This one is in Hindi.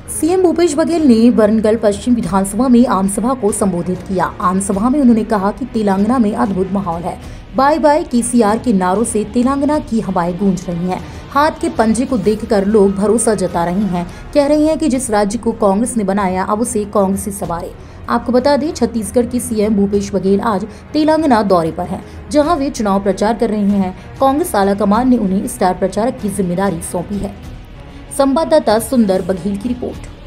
सीएम भूपेश बघेल ने वरनगल पश्चिम विधानसभा में आमसभा को संबोधित किया। आमसभा में उन्होंने कहा कि तेलंगाना में अद्भुत माहौल है। बाय बाय केसीआर के नारों से तेलंगाना की हवाएं गूंज रही हैं। हाथ के पंजे को देखकर लोग भरोसा जता रहे हैं। कह रहे हैं कि जिस राज्य को कांग्रेस ने बनाया अब उसे कांग्रेस ही संवारे। आपको बता दें, छत्तीसगढ़ के सीएम भूपेश बघेल आज तेलंगाना दौरे पर हैं, जहां वे चुनाव प्रचार कर रहे हैं। कांग्रेस आलाकमान ने उन्हें स्टार प्रचारक की जिम्मेदारी सौंपी है। संवाददाता सुंदर बघेल की रिपोर्ट।